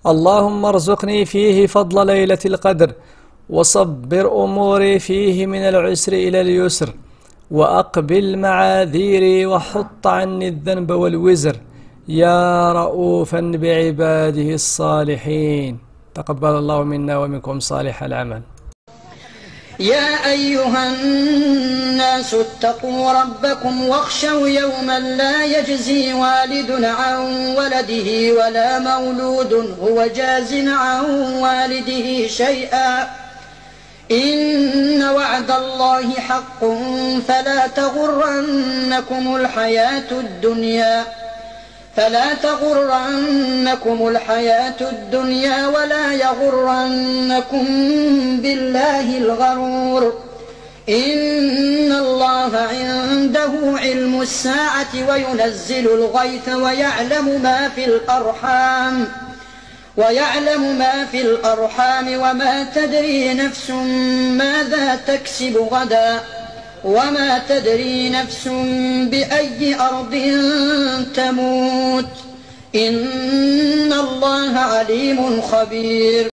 اللهم ارزقني فيه فضل ليلة القدر، وصبر أموري فيه من العسر إلى اليسر، وأقبل معاذيري وحط عني الذنب والوزر، يا رؤوفا بعباده الصالحين. تقبل الله منا ومنكم صالح العمل. يا أيها الناس اتقوا ربكم واخشوا يوما لا يجزي والد عن ولده ولا مولود هو جاز عن والده شيئا، إن وعد الله حق فلا تغرنكم الحياة الدنيا ولا يغرنكم بالله الغرور. إن الله عنده علم الساعة وينزل الغيث ويعلم ما في الأرحام وما تدري نفس ماذا تكسب غدا وما تدري نفس بأي أرض تموت. إن الله عليم خبير.